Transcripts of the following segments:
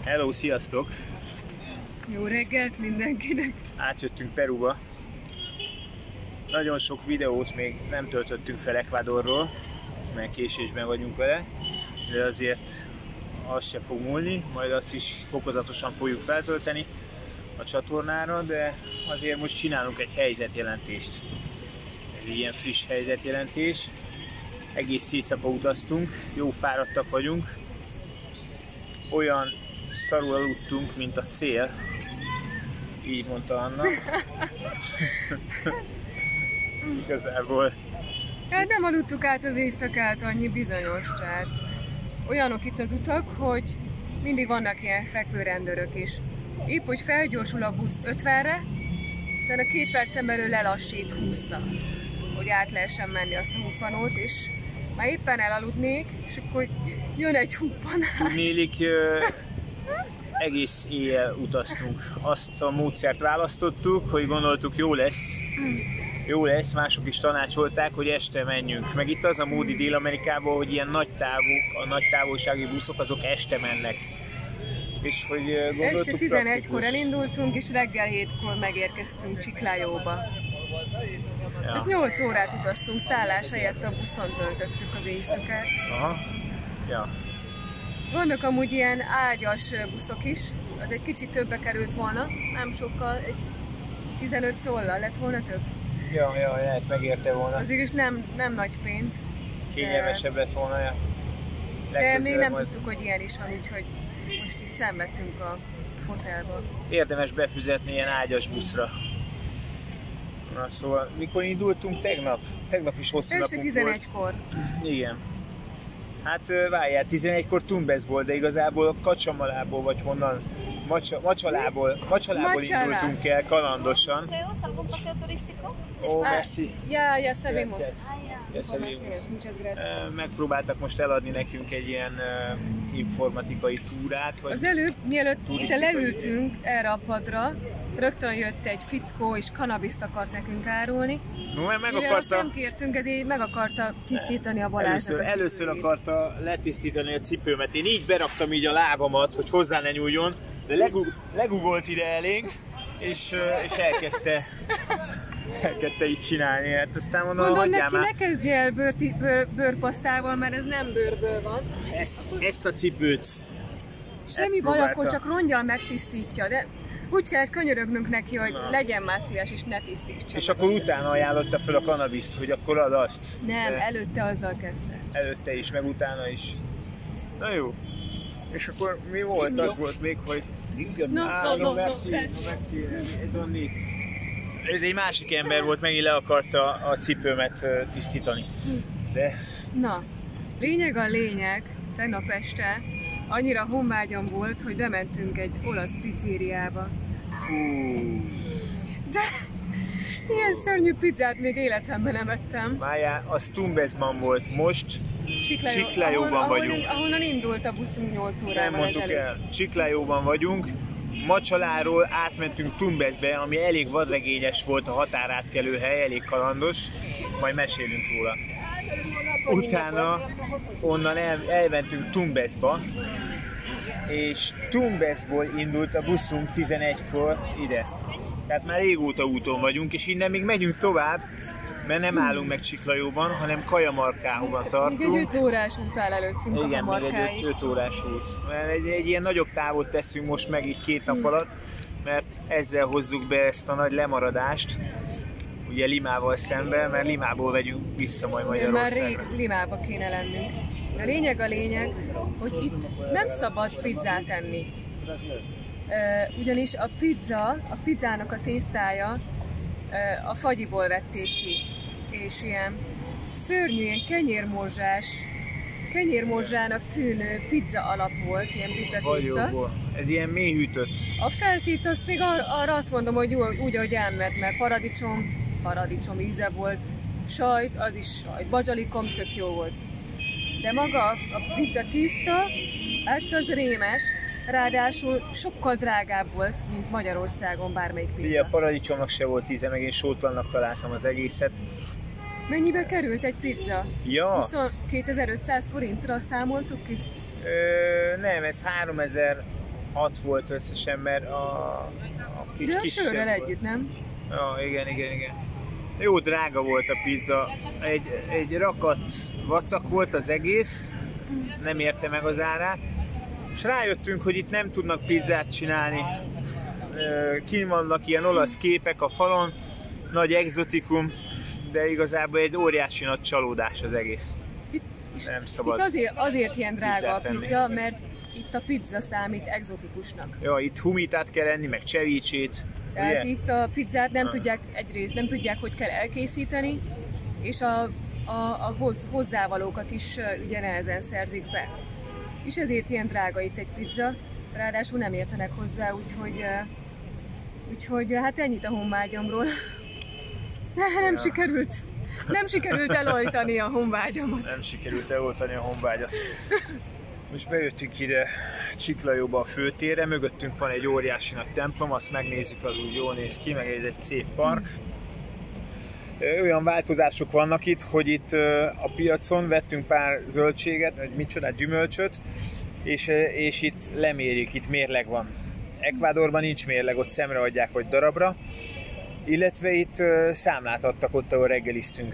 Hello, sziasztok! Jó reggelt mindenkinek! Átjöttünk Peruba. Nagyon sok videót még nem töltöttünk fel Ecuadorról, mert késésben vagyunk vele, de azért az se fog múlni, majd azt is fokozatosan fogjuk feltölteni a csatornára, de azért most csinálunk egy helyzetjelentést. Ez ilyen friss helyzetjelentés. Egész éjszaka utaztunk, jó fáradtak vagyunk. Olyan szarul aludtunk, mint a szél. Így mondta Anna. Igazából. Hát nem aludtuk át az éjszakát, annyi bizonyos, tehát olyanok itt az utak, hogy mindig vannak ilyen fekvőrendőrök is. Épp, hogy felgyorsul a busz 50-re, utána 2 percen belül lelassít 20-ra, hogy át lehessen menni azt a huppanót, és már éppen elaludnék, és akkor jön egy huppanás. Tudnélik, egész éjjel utaztunk. Azt a módszert választottuk, hogy gondoltuk jó lesz, mások is tanácsolták, hogy este menjünk. Meg itt az a mód Dél-Amerikában, hogy ilyen nagy távolsági buszok azok este mennek. És hogy gondoltuk, este 11-kor elindultunk, és reggel 7-kor megérkeztünk Chiclayoba. Ja. Tehát 8 órát utaztunk, szállás helyett a buszon töltöttük az éjszakát. Aha. Ja. Vannak amúgy ilyen ágyas buszok is, az egy kicsit többe került volna, nem sokkal, egy 15 szóllal lett volna több. Ja, lehet megérte volna. Azért is nem nagy pénz. Kényelmesebb lett volna, ja. De még nem tudtuk, hogy ilyen is van, úgyhogy most itt szenvedtünk a fotelba. Érdemes befizetni ilyen ágyas buszra. Na szóval, mikor indultunk? Tegnap? Tegnap is hosszú napunk este 11-kor. Igen. Hát várjál, 11-kor Tumbesból, de igazából Cacsamalából vagy honnan, Macsalából indultunk el kalandosan. Ó, merci. Ja, sabemos. Megpróbáltak most eladni nekünk egy ilyen informatikai túrát. Vagy az előbb, mielőtt itt leültünk erre a padra, rögtön jött egy fickó és kanabiszt akart nekünk árulni. No, azt nem kértünk, ezért meg akarta tisztítani a Balázsnak Először akarta letisztítani a cipőmet. Én így beraktam így a lábamat, hogy hozzá ne nyúljon, de legugolt ide elénk, és elkezdte így csinálni. Hát aztán mondom neki, ne kezdj el bőrpasztával, mert ez nem bőrből van. Ezt a cipőt. Semmi baj, akkor csak rongyal megtisztítja, de úgy kellett könyörögnünk neki, hogy legyen már szíves és ne tisztítsa. És akkor utána ajánlotta fel a kanabiszt, hogy akkor add azt. Nem, előtte azzal kezdte. Előtte is, meg utána is. Na jó. És akkor mi volt? Az volt még, hogy... No, merci, don't need. Ez egy másik ember volt, megint le akarta a cipőmet tisztítani. De... Na, lényeg a lényeg, tegnap este annyira honvágyam volt, hogy bementünk egy olasz pizzériába. Fú. De ilyen szörnyű pizzát még életemben nem ettem. Várjál, az Tumbesban volt, most Chiclayoban vagyunk. Ahonnan indult a buszunk 8 órával nem mondtuk el, Chiclayoban vagyunk. Macsaláról átmentünk Tumbesbe, ami elég vadregényes volt, a határátkelő hely, elég kalandos, majd mesélünk róla. Utána onnan elmentünk Tumbesba, és Tumbesból indult a buszunk 11-kor ide. Tehát már régóta úton vagyunk, és innen még megyünk tovább, mert nem állunk meg Chiclayoban, hanem Cajamarcához tartunk. Még egy 5 órás út áll előttünk. Igen, még egy 5 órás út. Mert egy ilyen nagyobb távot teszünk most meg itt 2 nap alatt, mert ezzel hozzuk be ezt a nagy lemaradást, ugye Limával szemben, mert Limából vegyünk vissza majd Magyarországra. Már rég Limába kéne lennünk. A lényeg, hogy itt nem szabad pizzát enni. Ugyanis a pizzának a tésztája a fagyiból vették ki, és ilyen szörnyű, ilyen kenyérmorzsának tűnő pizza alap volt, ilyen pizzatészta. Ez ilyen mélyhűtött. A feltét azt még arra azt mondom, hogy úgy, ahogy elment, mert paradicsom íze volt, sajt, az is sajt, bazsalikom tök jó volt. De maga a pizza tészta, hát az rémes, ráadásul sokkal drágább volt, mint Magyarországon bármelyik pizza. Ugye a paradicsomnak se volt íze, meg én sótlannak találtam az egészet. Mennyibe került egy pizza? Ja. 22.500 forintra számoltuk ki? Nem, ez 6 volt összesen, mert a kis sörrel együtt, nem? Ja, igen. Jó drága volt a pizza. Egy rakat vacak volt az egész, nem érte meg az árát. És rájöttünk, hogy itt nem tudnak pizzát csinálni. Kint vannak ilyen olasz képek a falon, nagy egzotikum, de igazából egy óriási nagy csalódás az egész. Nem szabad. Itt azért ilyen drága a pizza, mert itt a pizza számít egzotikusnak. Ja, itt humítát kell enni, meg cevichét. Tehát ugye? Itt a pizzát nem tudják, egyrészt nem tudják, hogy kell elkészíteni, és a hozzávalókat is ugye nehezen szerzik be. És ezért ilyen drága itt egy pizza, ráadásul nem értenek hozzá, úgyhogy hát ennyit a honvágyamról. Nem sikerült eloltani a honvágyamat. Nem sikerült eloltani a honvágyat. Most bejöttünk ide Csiklajóba a főtérre, mögöttünk van egy óriási nagy templom, azt megnézzük, az úgy jól néz ki, meg ez egy szép park. Olyan változások vannak itt, hogy itt a piacon vettünk pár zöldséget, vagy micsoda, gyümölcsöt, és itt lemérik, itt mérleg van. Ecuadorban nincs mérleg, ott szemre adják, vagy darabra, illetve itt számlát adtak ott, ahol reggeliztünk.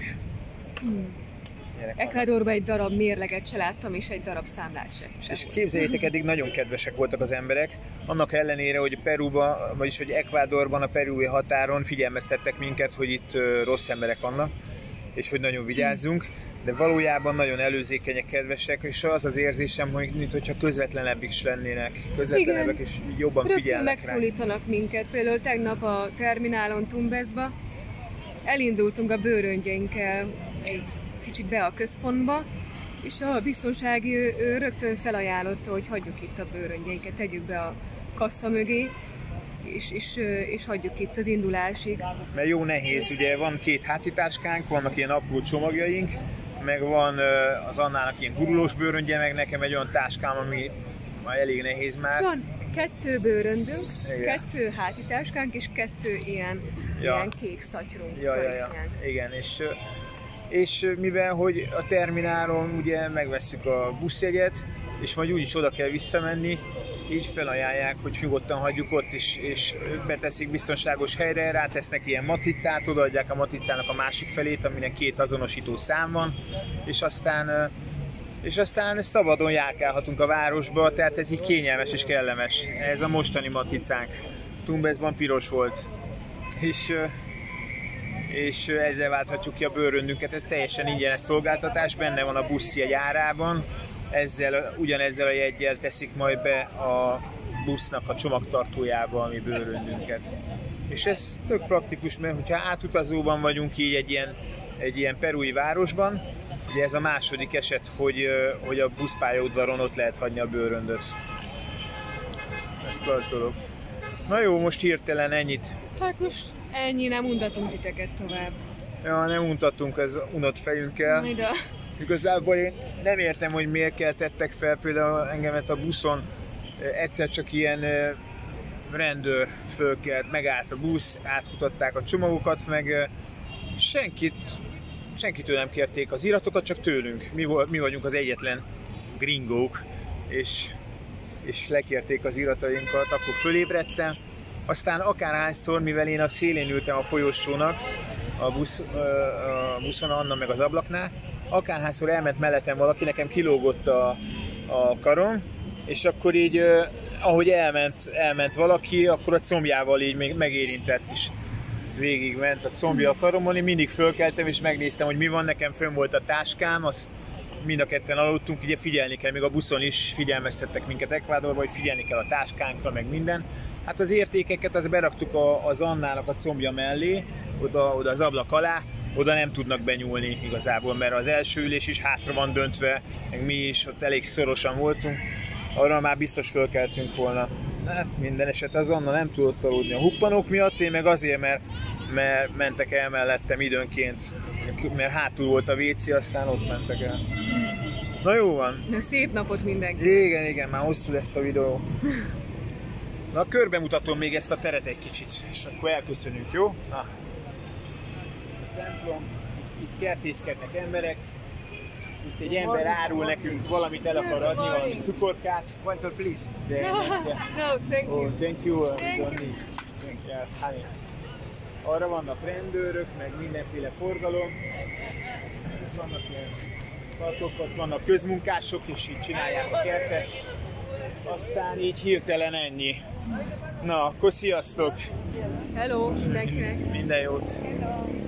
Ecuadorban egy darab mérleget se láttam, és egy darab számlát se. És képzeljétek, eddig nagyon kedvesek voltak az emberek, annak ellenére, hogy Peruban, vagyis hogy Ecuadorban a perui határon figyelmeztettek minket, hogy itt rossz emberek vannak, és hogy nagyon vigyázzunk, de valójában nagyon előzékenyek, kedvesek, és az az érzésem, hogy mintha közvetlenebbik is lennének, közvetlenebbek, és jobban figyelnek rá. Megszólítanak minket. Például tegnap a terminálon Tumbesba elindultunk a bőröngyeinkkel egy kicsit be a központba, és a biztonsági ő rögtön felajánlotta, hogy hagyjuk itt a bőröngyeinket, tegyük be a kassa mögé, és hagyjuk itt az indulásig. Mert jó nehéz, ugye van 2 hátitáskánk, vannak ilyen apró csomagjaink, meg van az Annának ilyen gurulós bőröngye, meg nekem egy olyan táskám, ami elég nehéz már. Van 2 bőröndünk, igen. 2 hátitáskánk és 2 ilyen kék szatyrunk. Ja. Igen, és mivel hogy a terminálon ugye megvesszük a buszjegyet, és majd úgyis oda kell visszamenni, így felajánlják, hogy nyugodtan hagyjuk ott, és beteszik biztonságos helyre, rátesznek ilyen matricát, odaadják a matricának a másik felét, aminek 2 azonosító szám van, és aztán szabadon járkálhatunk a városba, tehát ez így kényelmes és kellemes. Ez a mostani matricánk. Tumbesban piros volt. És ezzel válthatjuk ki a bőröndünket, ez teljesen ingyenes szolgáltatás, benne van a buszjegy árában, ugyanezzel a jeggyel teszik majd be a busznak a csomagtartójába a mi bőröndünket. És ez tök praktikus, mert hogyha átutazóban vagyunk így egy ilyen perui városban, ugye ez a második eset, hogy a buszpályaudvaron ott lehet hagyni a bőröndöt. Ez klassz dolog. Na jó, most hirtelen ennyit. Hát most ennyi, nem untatunk titeket tovább. Ja, nem untattunk az unott fejünkkel. Igazából én nem értem, hogy miért keltettek fel például engemet a buszon. Egyszer csak ilyen rendőr fölkelt, megállt a busz, átkutatták a csomagokat, meg senkitől nem kérték az iratokat, csak tőlünk. Mi vagyunk az egyetlen gringók, és lekérték az iratainkat, akkor fölébredtem. Aztán akárhányszor, mivel én a szélén ültem a folyosónak, a buszon, Anna meg az ablaknál, akárhányszor elment mellettem valaki, nekem kilógott a karom, és akkor így, ahogy elment valaki, akkor a combjával így még megérintett is. Végig ment a combja a karomon, én mindig fölkeltem, és megnéztem, hogy mi van, nekem fönn volt a táskám, azt mind a ketten aludtunk, ugye figyelni kell, még a buszon is figyelmeztettek minket Ecuadorba, hogy figyelni kell a táskánkra, meg minden. Hát az értékeket azt beraktuk az Annának a combja mellé, oda az ablak alá, oda nem tudnak benyúlni igazából, mert az első ülés is hátra van döntve, meg mi is ott elég szorosan voltunk, arra már biztos fölkeltünk volna. Hát minden eset az Anna nem tudott aludni a huppanók miatt, én meg azért, mert mentek el mellettem időnként, mert hátul volt a WC, aztán ott mentek el. Na jó van. Na, szép napot mindenki. Igen, már hosszú lesz a videó. Na, körbe mutatom még ezt a teret egy kicsit, és akkor elköszönünk, jó? Na. A templom, itt kertészkednek emberek, itt egy ember árul nekünk valamit, el akar adni, valami cukorkát. One for please. No, thank you. Oh, thank you. Don't need. Yeah, honey. Arra vannak rendőrök, meg mindenféle forgalom. Itt vannak ilyen tartók, ott vannak közmunkások, és így csinálják a kertet. Aztán így hirtelen ennyi. Na, akkor sziasztok! Hello mindenkinek! Minden jót!